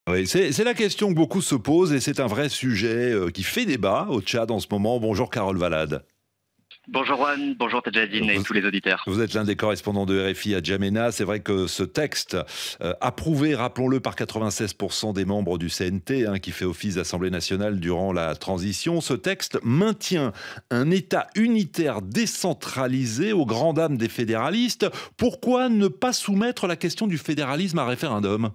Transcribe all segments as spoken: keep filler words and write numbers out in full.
Oui, c'est c'est la question que beaucoup se posent et c'est un vrai sujet euh, qui fait débat au Tchad en ce moment. Bonjour Carole Valade. Bonjour Juan, bonjour Tadjadine et Vous, tous les auditeurs. vous êtes l'un des correspondants de R F I à Djamena. C'est vrai que ce texte, euh, approuvé, rappelons-le, par quatre-vingt-seize pour cent des membres du C N T, hein, qui fait office d'Assemblée nationale durant la transition, ce texte maintient un État unitaire décentralisé aux grandes dames des fédéralistes. Pourquoi ne pas soumettre la question du fédéralisme à référendum?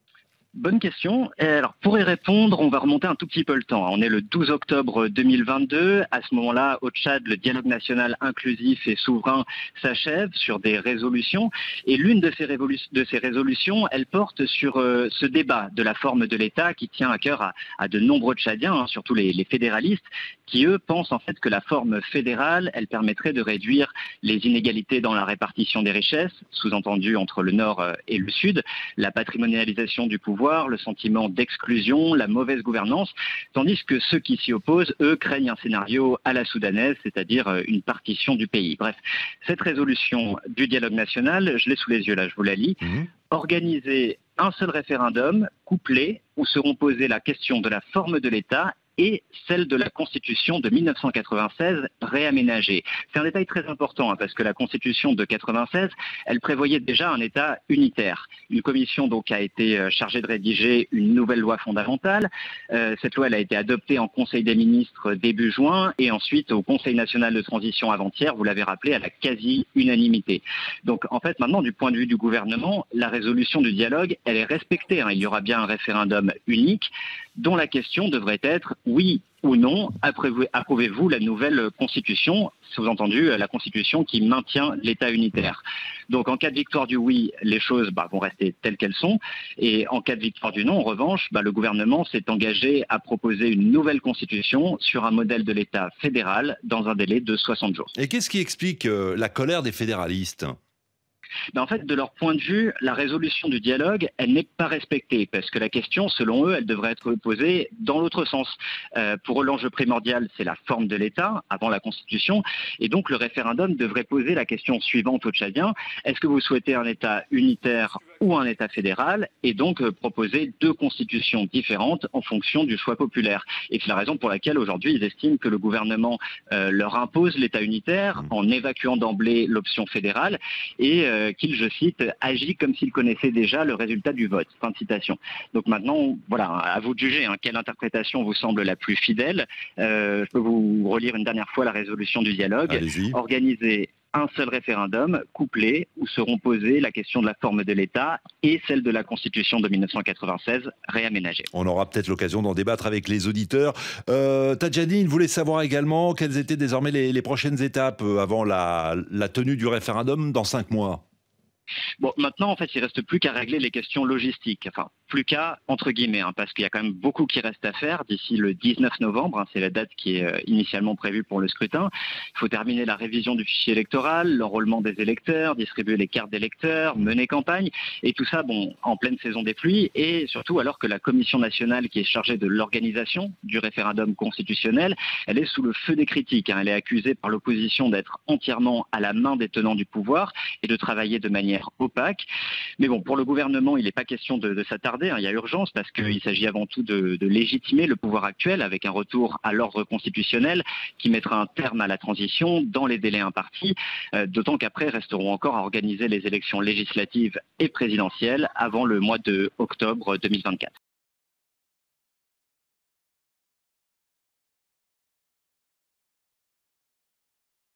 Bonne question. Et alors, pour y répondre, on va remonter un tout petit peu le temps. On est le douze octobre deux mille vingt-deux. À ce moment-là, au Tchad, le dialogue national inclusif et souverain s'achève sur des résolutions. Et l'une de ces, de ces résolutions, elle porte sur euh, ce débat de la forme de l'État qui tient à cœur à, à de nombreux Tchadiens, hein, surtout les, les fédéralistes, qui eux pensent en fait que la forme fédérale, elle permettrait de réduire les inégalités dans la répartition des richesses, sous-entendu entre le Nord et le Sud, la patrimonialisation du pouvoir, le sentiment d'exclusion, la mauvaise gouvernance, tandis que ceux qui s'y opposent, eux, craignent un scénario à la soudanaise, c'est-à-dire une partition du pays. Bref, cette résolution du dialogue national, je l'ai sous les yeux là, je vous la lis, Mhm. organiser un seul référendum couplé où seront posées la question de la forme de l'État et celle de la Constitution de mille neuf cent quatre-vingt-seize réaménagée. C'est un détail très important hein, parce que la Constitution de quatre-vingt-seize, elle prévoyait déjà un État unitaire. Une commission donc a été chargée de rédiger une nouvelle loi fondamentale. Euh, cette loi elle a été adoptée en Conseil des ministres début juin et ensuite au Conseil national de transition avant-hier, vous l'avez rappelé, à la quasi-unanimité. Donc en fait maintenant du point de vue du gouvernement, la résolution du dialogue, elle est respectée. Hein. Il y aura bien un référendum unique dont la question devrait être oui ou non, approuvez-vous la nouvelle constitution, sous-entendu la constitution qui maintient l'État unitaire. Donc en cas de victoire du oui, les choses bah, vont rester telles qu'elles sont, et en cas de victoire du non, en revanche, bah, le gouvernement s'est engagé à proposer une nouvelle constitution sur un modèle de l'État fédéral dans un délai de soixante jours. Et qu'est-ce qui explique euh, la colère des fédéralistes? Mais en fait, de leur point de vue, la résolution du dialogue, elle n'est pas respectée, parce que la question, selon eux, elle devrait être posée dans l'autre sens. Euh, pour eux, l'enjeu primordial, c'est la forme de l'État, avant la Constitution, et donc le référendum devrait poser la question suivante aux Tchadiens, est-ce que vous souhaitez un État unitaire ou un État fédéral, et donc euh, proposer deux constitutions différentes en fonction du choix populaire. Et c'est la raison pour laquelle aujourd'hui, ils estiment que le gouvernement euh, leur impose l'État unitaire en évacuant d'emblée l'option fédérale, et euh, qu'il, je cite, agit comme s'il connaissait déjà le résultat du vote. Fin de citation. Donc maintenant, voilà, à vous de juger hein, quelle interprétation vous semble la plus fidèle. Euh, je peux vous relire une dernière fois la résolution du dialogue. Allez-y. Organiser un seul référendum couplé où seront posées la question de la forme de l'État et celle de la Constitution de mille neuf cent quatre-vingt-seize réaménagée. On aura peut-être l'occasion d'en débattre avec les auditeurs. Euh, Tadjadine voulait savoir également quelles étaient désormais les, les prochaines étapes euh, avant la, la tenue du référendum dans cinq mois. Bon, maintenant, en fait, il reste plus qu'à régler les questions logistiques. Enfin, plus qu'à, entre guillemets, hein, parce qu'il y a quand même beaucoup qui reste à faire d'ici le dix-neuf novembre. Hein, c'est la date qui est euh, initialement prévue pour le scrutin. Il faut terminer la révision du fichier électoral, l'enrôlement des électeurs, distribuer les cartes d'électeurs, mener campagne. Et tout ça, bon, en pleine saison des pluies. Et surtout, alors que la Commission nationale qui est chargée de l'organisation du référendum constitutionnel, elle est sous le feu des critiques. Hein, elle est accusée par l'opposition d'être entièrement à la main des tenants du pouvoir et de travailler de manière opaque. Mais bon, pour le gouvernement, il n'est pas question de, de s'attarder. Hein. Il y a urgence parce qu'il s'agit avant tout de, de légitimer le pouvoir actuel avec un retour à l'ordre constitutionnel qui mettra un terme à la transition dans les délais impartis. Euh, D'autant qu'après resteront encore à organiser les élections législatives et présidentielles avant le mois de octobre deux mille vingt-quatre.